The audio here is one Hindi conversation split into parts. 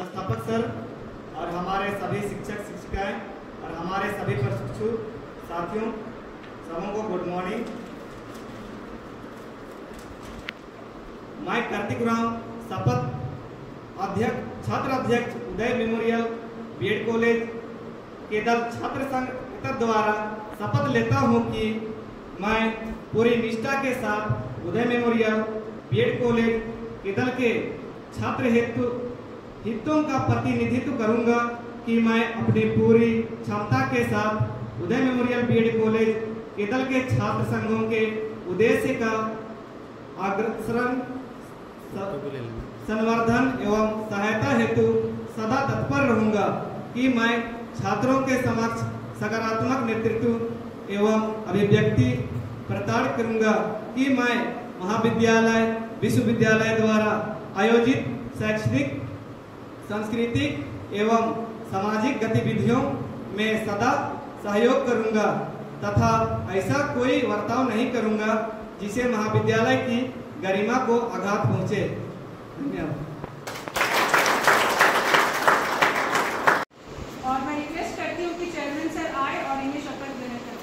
संस्थापक सर और हमारे सभी शिक्षक शिक्षिकाएं और हमारे सभी प्रशिक्षु साथियों, सबों को गुड मॉर्निंग। मैं कार्तिक राम, शपथ अध्यक्ष छात्र अध्यक्ष Uday memorial BEd college Kedal छात्र संघ द्वारा शपथ लेता हूं कि मैं पूरी निष्ठा के साथ Uday memorial BEd college Kedal के छात्र हितों का प्रतिनिधित्व करूंगा, कि मैं अपनी पूरी क्षमता के साथ Uday memorial BEd college Kedal के छात्र संघों के उद्देश्य का अग्रसरण संवर्धन एवं सहायता हेतु सदा तत्पर रहूंगा, कि मैं छात्रों के समक्ष सकारात्मक नेतृत्व एवं अभिव्यक्ति प्रदान करूंगा, कि मैं महाविद्यालय विश्वविद्यालय द्वारा आयोजित शैक्षणिक सांस्कृतिक एवं सामाजिक गतिविधियों में सदा सहयोग करूंगा तथा ऐसा कोई बर्ताव नहीं करूंगा जिसे महाविद्यालय की गरिमा को आघात पहुंचे। धन्यवाद। और मैं रिक्वेस्ट करती हूँ कि चेयरमैन सर आए और इन्हें शपथ ग्रहण करवाएं।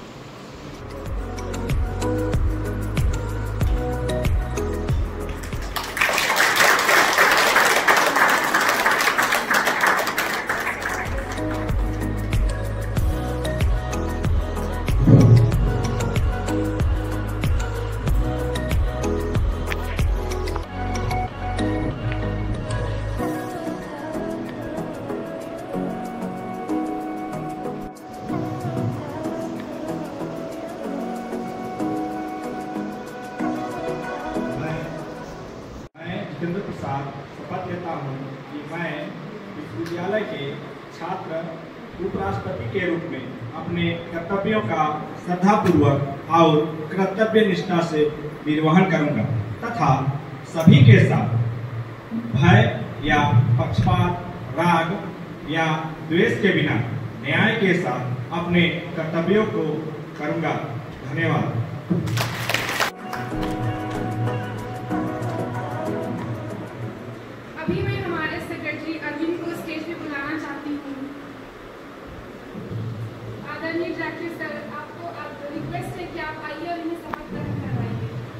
जितेंद्र प्रसाद शपथ लेता हूँ कि मैं विश्वविद्यालय के छात्र उपराष्ट्रपति के रूप में अपने कर्तव्यों का श्रद्धापूर्वक और कर्तव्य निष्ठा से निर्वहन करूंगा तथा सभी के साथ भय या पक्षपात, राग या द्वेष के बिना न्याय के साथ अपने कर्तव्यों को करूंगा। धन्यवाद। अभी मैं हमारे सेक्रेटरी अरविंद को स्टेज पे बुलाना चाहती हूँ। आदरणीय डायरेक्टर सर, आपको रिक्वेस्ट है कि आप आइए और इन्हें शपथ ग्रहण करवाइए।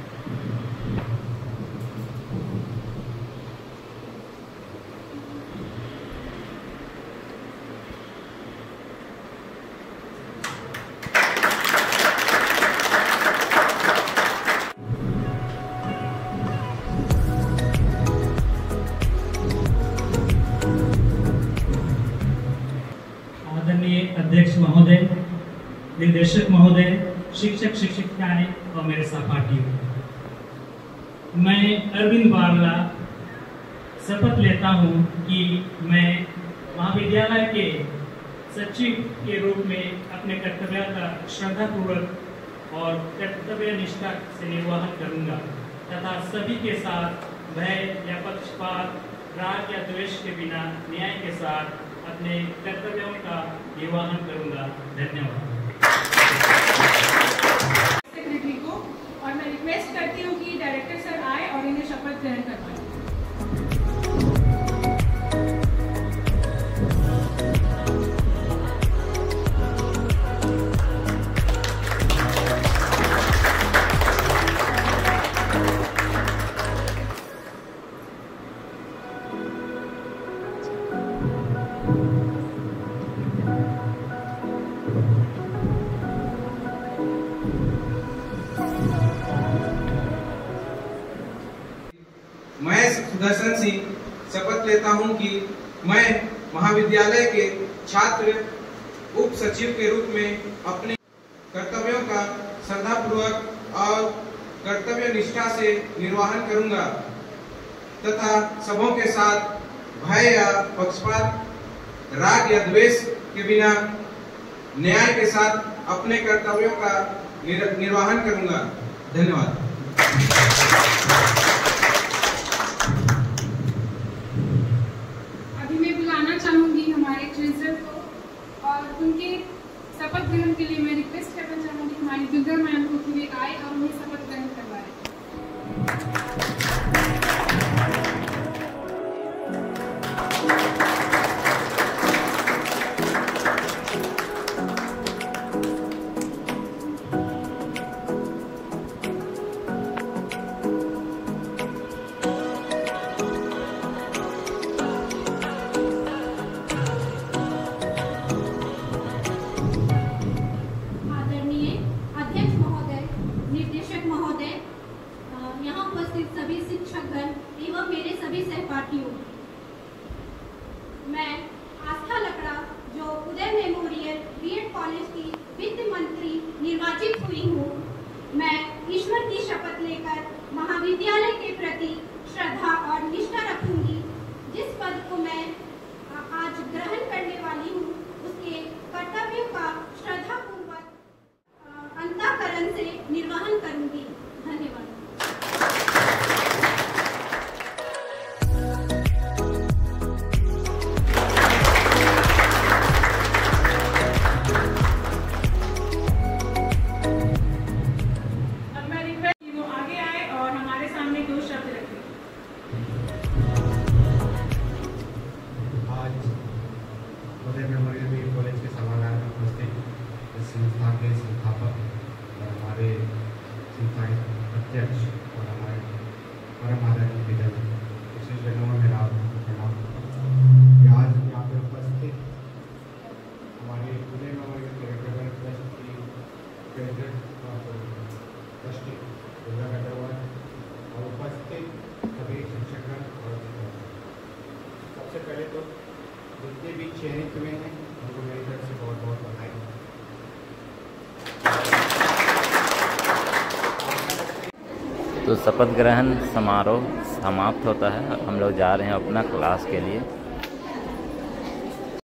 आदरणीय अध्यक्ष महोदय, निर्देशक महोदय, शिक्षक शिक्षिकाएं और मेरे सहपाठियों, मैं अरविंद बारला शपथ लेता हूं कि मैं महाविद्यालय के सचिव के रूप में अपने कर्तव्य का श्रद्धापूर्वक और कर्तव्य निष्ठा से निर्वहन करूंगा तथा सभी के साथ भय या पक्षपात, राग या द्वेष के बिना न्याय के साथ अपने कर्तव्यों का निर्वहन करूंगा। धन्यवाद। सेक्रेटरी को और मैं रिक्वेस्ट करती हूँ कि डायरेक्टर सर आए और इन्हें शपथ ग्रहण करवाएं। मैं सुदर्शन सिंह शपथ लेता हूं कि मैं महाविद्यालय के छात्र उप सचिव के रूप में अपने कर्तव्यों का श्रद्धापूर्वक और कर्तव्य निष्ठा से निर्वहन करूंगा तथा सबों के साथ भय या पक्षपात, राग या द्वेष के बिना न्याय के साथ अपने कर्तव्यों का निर्वहन करूंगा। धन्यवाद। अभी मैं बुलाना चाहूंगी हमारे ट्रेजर को और उनके शपथ ग्रहण के लिए मैं रिक्वेस्ट करना चाहूंगी हमारी ट्रेजर मैम को कि वे आए और उन्हें शपथ ग्रहण करवाएं। मैं आज ग्रहण करने वाली हूँ उसके कर्तव्यों का श्रद्धापूर्वक अंतःकरण से निर्वहन करूंगी। धन्यवाद। अब मैं रिक्वेस्ट कि वो आगे आए और हमारे सामने 2 शब्द रखें। आज उदय मेमोरियल बीएड कॉलेज के सभागार में उपस्थित इस संस्था के संस्थापक और हमारे संस्था के अध्यक्ष और हमारे परम आदरणीय पिता विशेष जगह में मेरा प्रणाम। आज यहाँ पे उपस्थित हमारे उदय मेमोरियल चैरिटेबल ट्रस्ट की प्रेसिडेंट और ट्रस्टी दुर्गा अग्रवाल और उपस्थित सभी शिक्षकगण और सबसे पहले तो जितने भी चयनित हुए हैं उनको मेरी तरफ से बहुत बहुत बधाई। तो शपथ ग्रहण समारोह समाप्त होता है। हम लोग जा रहे हैं अपना क्लास के लिए।